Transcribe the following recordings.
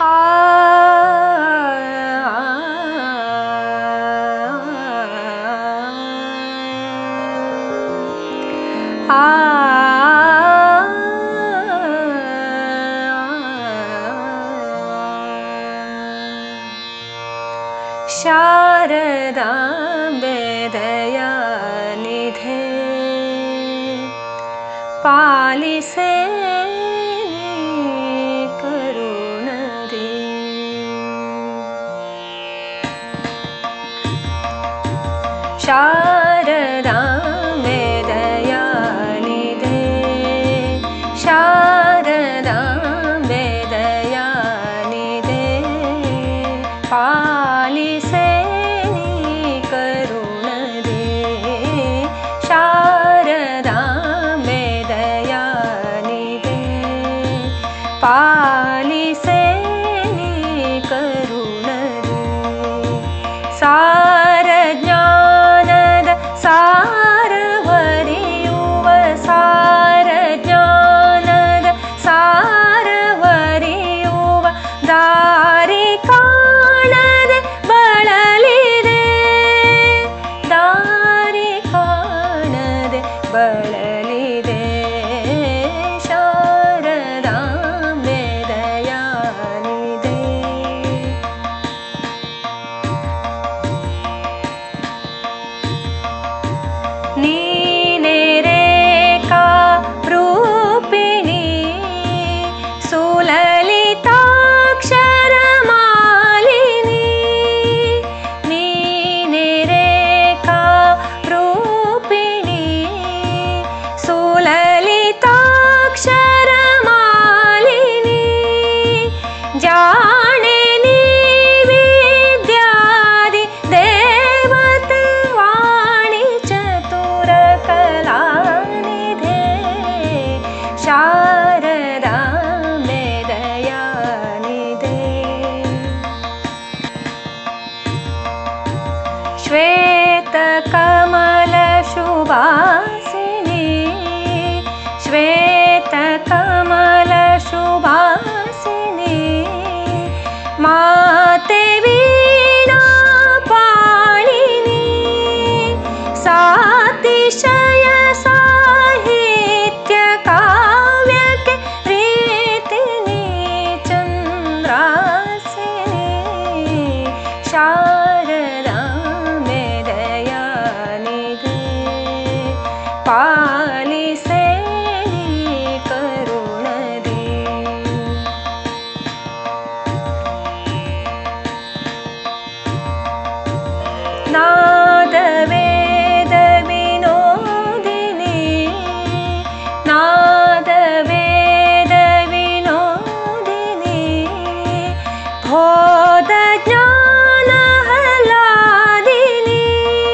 ಶಾರದಾಂಬೆ ದಯಾನಿಧೆ ಪಾಲಿಸೆ ಕರುಣದಿ. ಶಾರದಾಂಬೆ ದಯಾನಿಧೆ ಶಾರದಾಂಬೆ ದಯಾನಿಧೆ ಪಾಲಿಸೆ ಕರುಣದಿ. ಶಾರದಾಂಬೆ ದಯಾನಿಧೆ ಪಾಲಿಸೆ ಕರುಣದಿ. ಸಾರ ಜ್ಞಾನದ ಸಾರವರಿಯುವ ಸಾರ ಜ್ಞಾನದ ಸಾರವರಿಯುವ ದಾರಿ ಕಾಣದೆ ಬಳಲಿದೆ. ದಾರಿ ಕಾಣದೆ ಬಳಲಿದೆ. ಶಾರದಾಂಬೆ ದಯಾನಿಧೆ ನೀನೆ ರೇಖಾ ರೂಪಿಣಿ ಸುಲಲಿತಾಕ್ಷರ ಮಾಲಿನಿ. ನೀನೆ ರೇಖಾ ರೂಪಿಣಿ ಸುಲಲಿತಾಕ್ಷರ ಮಾಲಿನಿ. ಜಾಣೆ ನೀ ವಿದ್ಯಾದಿ ದೇವತೆ ವಾಣಿ ಚತುರ ಕಲಾನಿಧೆ. ಶಾರದಾಂಬೆ ದಯಾನಿಧೆ ಶ್ವೇತ ಕಮಲ ಶುಭಾಸಿನಿ. ಶ್ವೇತ ಕಮಲ ಶುಭಾಸಿನಿ ಮಾತೆ ವೀಣಾ ಪಾಣಿನಿ. ಸಾತಿಶಯ ಸಾಹಿತ್ಯ ಕಾವ್ಯಕ್ಕೆ ಪ್ರೀತಿನಿ ಚಂದ್ರಾಸಿನಿ. ಶಾರದಾಂಬೆ ದಯಾನಿಧೆ ಪಾಲಿಸೆ ಕರುಣದಿ. ನಾದ ವೇದ ವಿನೋದಿನಿ. ನಾದ ವೇದ ವಿನೋದಿನಿ ಬೋಧ ಜ್ಞಾನ ಹಲಾದಿನಿ.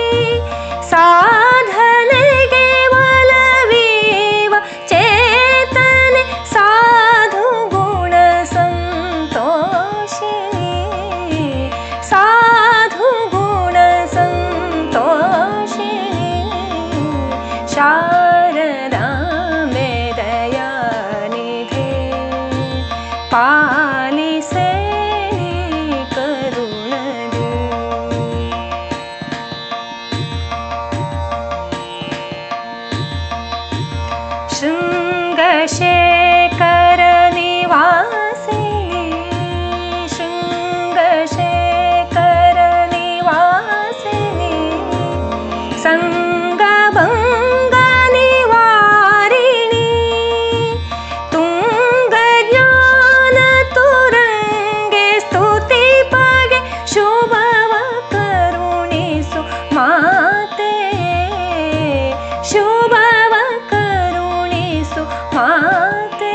ಸಾಧನೆಗೆ ಒಲವೀವ ಚೇತನೆ ಸಾಧು ಗುಣ ಸಂತೋಷಿನಿ. ಸಾಧು ಗುಣ ಸಂತೋಷಿನಿ. ಶಾರದಾಂಬೆ ದಯಾನಿಧೆ ಪಾಲಿಸೆ ಕರುಣದಿ. ಶೃಂಗಶೇಖರ ನಿವಾಸಿನಿ. ಶೃಂಗಶೇಖರ ನಿವಾಸಿನಿ ಸಂಗಭಂಗ ನಿವಾರಿಣಿ. ತುಂಗ ಜ್ಞಾನ ತುರಂಗೆ ಸ್ತುತಿ ಪಗೆ ಶುಭವ ಕರುಣಿಸು ಮಾತೆ. ಶುಭವ ಕರುಣಿಸು ಮಾತೆ.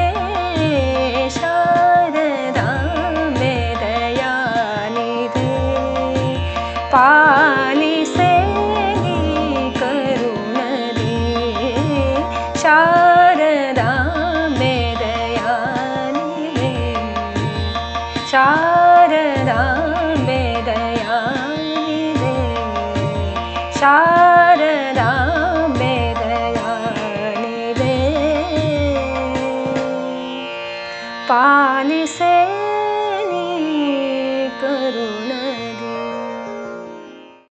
ಶಾರದಾಂಬೆ ದಯಾನಿಧೆ ಪಾಲಿಸೆ ಕರುಣದಿ. ಶಾರದಾಂಬೆ ದಯಾನಿಧೆ ಶಾರದಾಂಬೆ ದಯಾನಿಧೆ ಶಾರದಾಂಬೆ ದಯಾನಿಧೆ ಪಾಲಿಸೆ